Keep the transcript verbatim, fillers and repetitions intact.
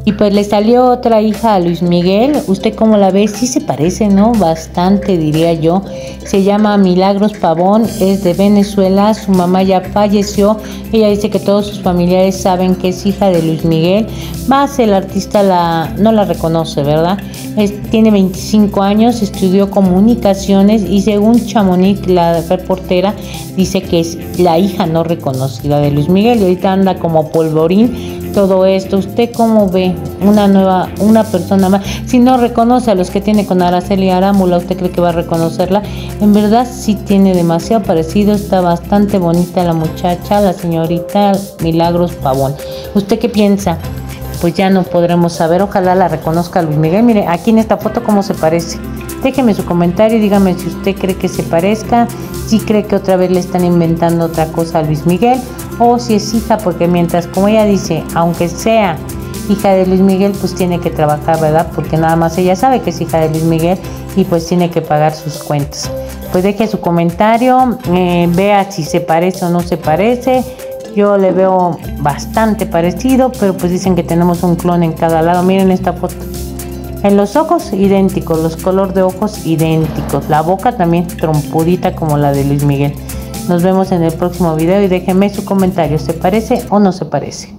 Y pues le salió otra hija a Luis Miguel. ¿Usted cómo la ve? Sí se parece, ¿no? Bastante, diría yo. Se llama Milagros Pavón, es de Venezuela. Su mamá ya falleció. Ella dice que todos sus familiares saben que es hija de Luis Miguel. Más el artista la, no la reconoce, ¿verdad? Es, tiene veinticinco años, estudió comunicaciones y según Chamonix, la reportera, dice que es la hija no reconocida de Luis Miguel y ahorita anda como polvorín todo esto. ¿Usted cómo ve una nueva, una persona más? Si no reconoce a los que tiene con Araceli Arámbula, ¿usted cree que va a reconocerla? En verdad sí tiene demasiado parecido, está bastante bonita la muchacha, la señorita Milagros Pavón. ¿Usted qué piensa? Pues ya no podremos saber, ojalá la reconozca Luis Miguel. Mire, aquí en esta foto cómo se parece. Déjeme su comentario y dígame si usted cree que se parezca, si cree que otra vez le están inventando otra cosa a Luis Miguel, o si es hija, porque mientras, como ella dice, aunque sea hija de Luis Miguel, pues tiene que trabajar, ¿verdad? Porque nada más ella sabe que es hija de Luis Miguel y pues tiene que pagar sus cuentas. Pues deje su comentario, eh, vea si se parece o no se parece. Yo le veo bastante parecido, pero pues dicen que tenemos un clon en cada lado. Miren esta foto. En los ojos idénticos, los colores de ojos idénticos. La boca también trompudita como la de Luis Miguel. Nos vemos en el próximo video y déjenme su comentario. ¿Se parece o no se parece?